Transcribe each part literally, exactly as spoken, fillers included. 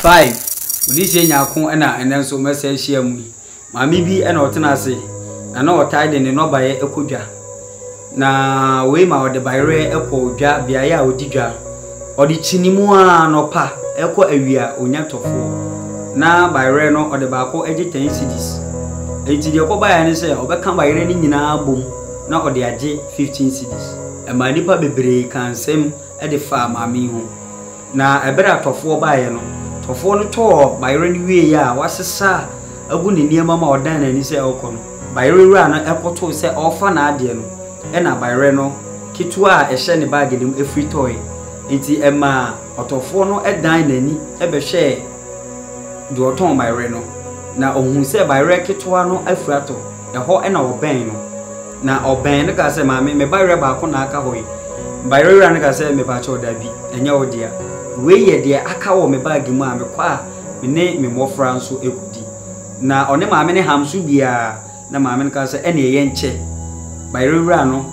five. This year nyako na enen so message share mu. Maami bi e na otena ase. Na na otaide ne no baye ekodwa. Na we ma ode bayre ekodwa bia ya odidwa. Ode chinimu a no pa eko awia onyatofo. Na bayre no ode baako age ten cedis. Enti de ko baya ne se obeka bayre ni nyina bom na ode age fifteen cedis. E ma nipa bebre kansem e de fa maami ho. Na ebere atofo baye no tofo no to bayre ni wie ya wasesa agu ne niema ma odan na ni se okono bayre wura na ekoto se ofa na ade no e na bayre no kitua a ehye ne bag nim efri toy enti ema otofo no edan na ni e be hwe de oton bayre no na ohun se bayre kitua no afrato eho e na oben no na oben ne ka se ma me bayre ba ko na aka hoyi bayre wura ne ka se me ba cha odabi enya odia we ye de aka wo me bag mu a me kwa me ne me mofra nso ekudi na one maame ne hamsu bia na maame ka se ene ye nche bayre wura no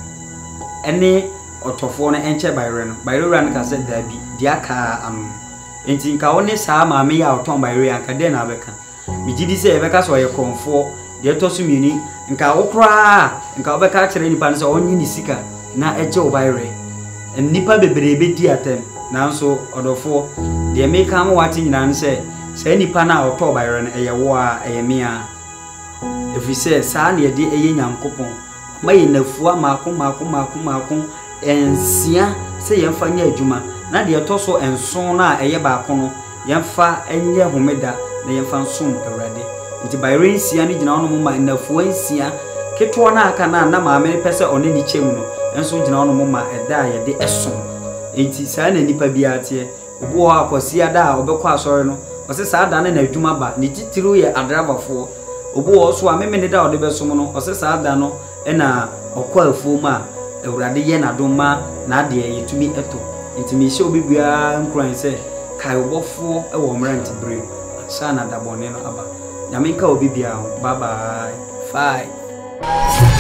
ene otofo no enche bayre no bayre wura no ka se dabi de aka anu enti nka woni saa maame ya oton bayre anka de na beka me gidi se ebeka so ye konfo de to so mini nka wokra nka obeka kire nipa no se onyi ni sika na eje o bayre nipa bebrebe di atem nanso odofo de make am wati nyina ne se se nipa na oto bayre no eye wo a eye mia efi se saa na ye de eye nyankopon maye nafua maako maako maako maako ensia se ye mfa nya adwuma na de to so enson na eye baako no ye mfa enye homeda na ye mfa nsom awrade nti bayre nsia ne gina ono mo ma nafua nsia keto na aka na na maame pese one ni chemu no enso gina ono mo ma eda ye de eson enti saa na nipa bia tie obo ha akwasi ada a obekọ asori no ose saa da na na adwuma ba ni titiru ye adrabafo obo wo so a meme ne da ode besom no ose saa da no e na okọ afuo ma awurade ye na doma na ade yetumi eto enti mi hye obi bia nkran se kai obofo e wo mrant bre saa na da bone no aba nyame nka obi bia bye bye five.